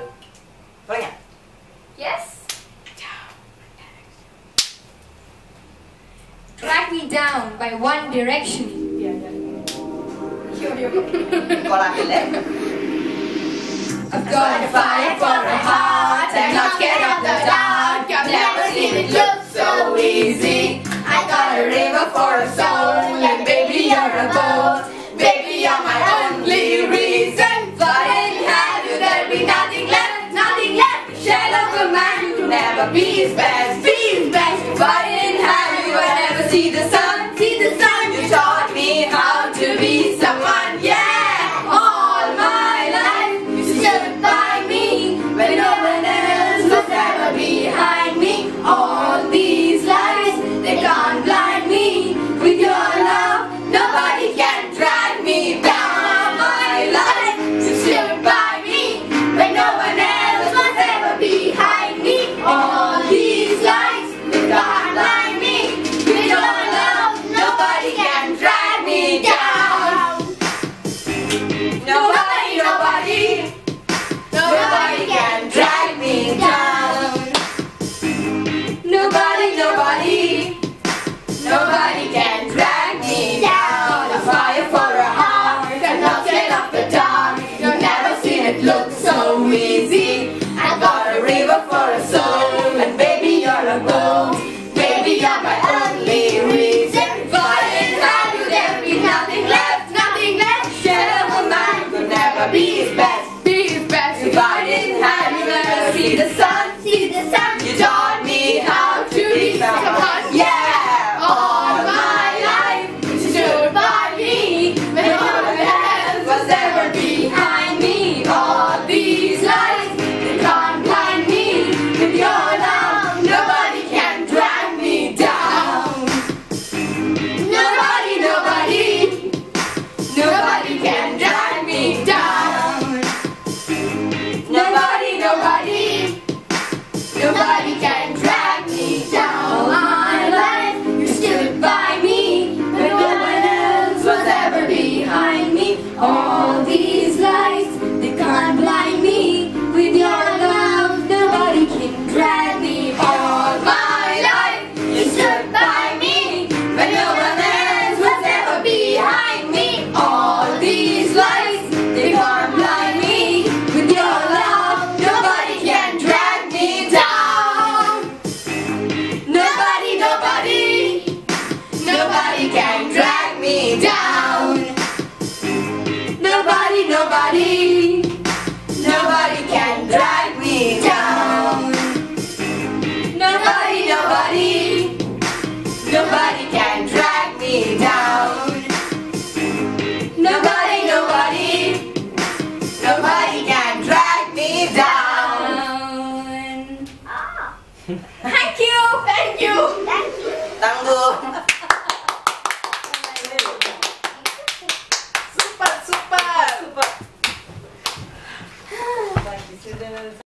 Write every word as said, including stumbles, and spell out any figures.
Pulicken. Yes. Drag me down by One Direction. Còn làm gì lẽ? I've got a fire for a heart. I'm not scared of the dark. I've never seen it look so easy. I got a river for a soul, and baby you're a boat. Baby you're my only reason. If I didn't have you, there'd be nothing left, nothing left. The shell of a man who could never be his best, be his best. If I didn't have you, I'd never see the sun, see the sun. You taught me how to be someone, yeah. All my life you stood by me when no one else was ever behind me. All these lies, they can't blind me. With your love, nobody can drag me down. My life, you stood by me when no one else was ever behind me. All these lies, they can't blind me. With your love, nobody can drag me down. Nobody, nobody, nobody can drag me down. Nobody, nobody, nobody can drag me down. A fire for a heart, I'm not scared of the dark. You've never seen it look so easy. I got a river for a soul, and baby you're a boat. Baby you're my only reason. If I didn't have you, there'd be nothing left, nothing left. Shell of a man could never be his best, be his best. If I didn't have you, never see the sun, see the sun. You taught me how to be someone, yeah. All my life you stood by me when no one else was ever behind me. All these lies, they can't blind me. With your love, nobody can drag me down. Nobody, nobody, nobody can drag me down. Nobody, nobody, nobody can drag me down. My life, you stood by me when no one else was ever behind me. All these lies, they can't blind me. With your love, nobody can drag me. All my life, you stood by me when no one else was ever behind me. All these lies, they can't blind me. With your love, nobody can drag me down. Nobody, nobody, nobody can drag me down. Nobody, nobody, nobody can drag me down. Nobody, nobody, nobody can drag me down. Nobody, nobody, nobody can drag me down. Ah. Thank you, thank you, thank you. Tangguh. Super, super, super.